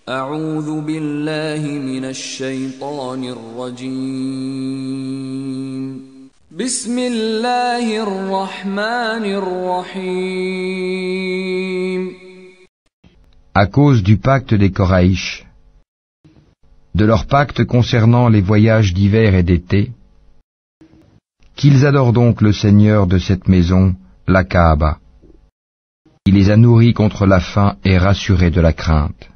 أعوذ بالله من الشيطان الرجيم. بسم الله الرحمن الرحيم. À cause du pacte des Koraïch, de leur pacte concernant les voyages d'hiver et d'été, qu'ils adorent donc le Seigneur de cette maison, la Kaaba. Il les a nourris contre la faim et rassurés de la crainte.